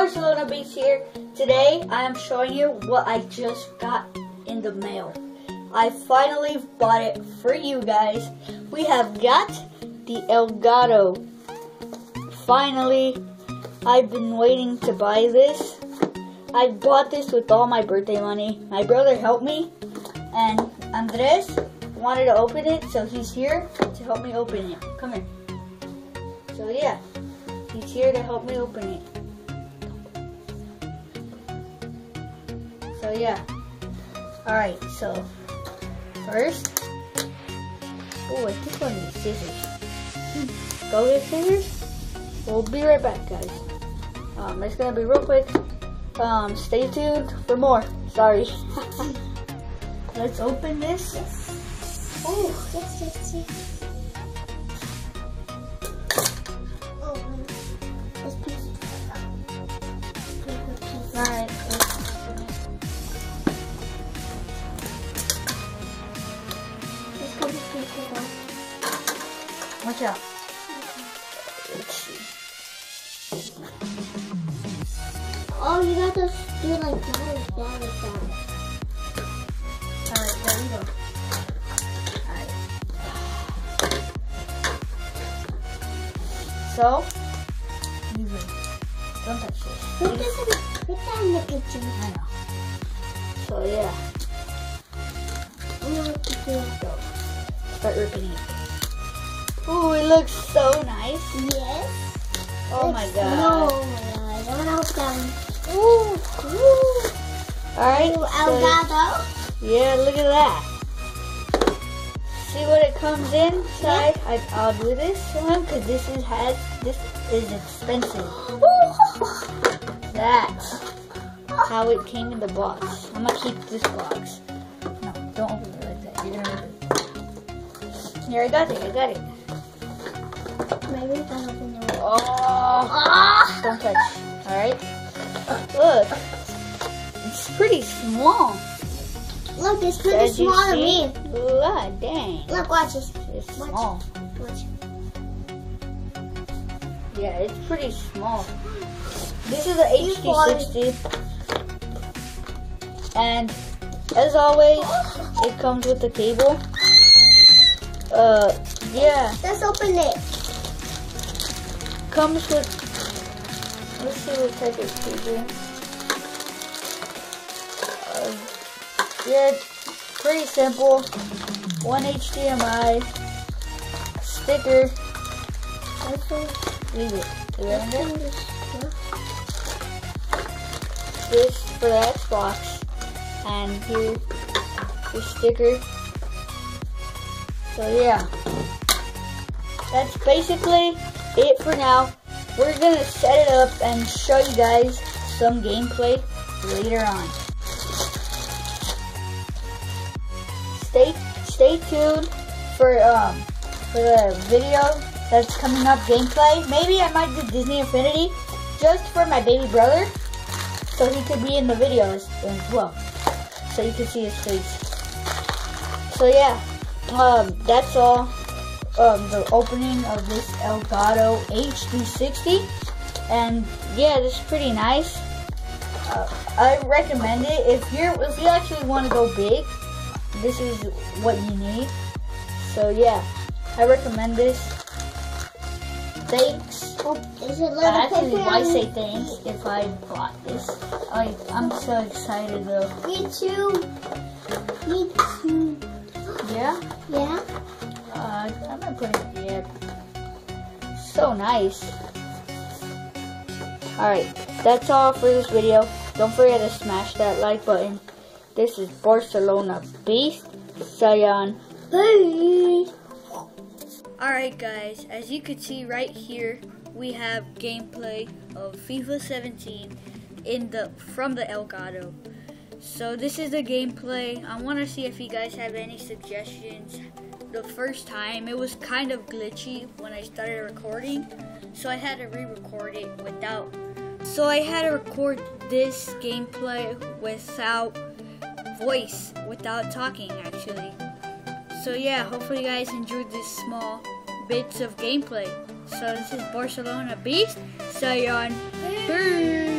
Barcelona Beast here. Today I am showing you what I just got in the mail. I finally bought it for you guys. We have got the Elgato. Finally, I've been waiting to buy this. I bought this with all my birthday money. My brother helped me, and Andres wanted to open it, so he's here to help me open it. Come here. So yeah, he's here to help me open it. So yeah. Alright, so first, oh, I think I need scissors. Go get scissors. We'll be right back, guys. It's gonna be real quick. Stay tuned for more. Sorry. Let's open this. Yes. Oh, yes. Oh, this piece. Alright. Watch out. Let's see. Oh, you got to do like that. Alright, there we go. Alright. So, leave it. Don't touch this. Put that in the kitchen. I know. So yeah. I'm gonna have to do it. Go. Start ripping it. Ooh, it looks so nice. Yes. Oh my god. Oh my god. I want to open that one. Ooh. Alright. Elgato. Yeah, look at that. See what it comes inside? Yeah. I'll do this one because this is expensive. That's how it came in the box. I'm gonna keep this box. No, don't open it like that. You're gonna rip it. Here, I got it. Maybe if I open the Oh, don't touch. Alright. Look. It's pretty small. Look, it's pretty small to me. Look, dang. Look, watch this. It's small. Watch. Yeah, it's pretty small. This is the HD60. And as always, it comes with the cable. Yeah. Let's open it. Comes with, let's see what type of cable. Yeah, pretty simple. One HDMI sticker. Leave it. This for the Xbox, and here the sticker. So yeah, that's basically it for now. We're gonna set it up and show you guys some gameplay later on. Stay tuned for the video that's coming up, gameplay. Maybe I might do Disney Infinity just for my baby brother, so he could be in the video as well, so you can see his face. So yeah, that's all. The opening of this Elgato HD60, and yeah, this is pretty nice. I recommend it if you actually want to go big. This is what you need. So yeah, I recommend this. Thanks. Oh, is it little Actually, paper? why say thanks if I bought this? I'm so excited though. Me too. Yeah? Yeah? I'm gonna put it here. So nice. Alright, that's all for this video. Don't forget to smash that like button. This is Barcelona Beast. Sayan. Bye. Alright guys, as you can see right here, we have gameplay of FIFA 17 from the Elgato. So this is the gameplay. I want to see if you guys have any suggestions. The first time it was kind of glitchy when I started recording, so I had to re-record it without. So I had to record this gameplay without voice, without talking actually. So yeah, hopefully you guys enjoyed this small bits of gameplay. So this is Barcelona Beast. Sayon. Peace.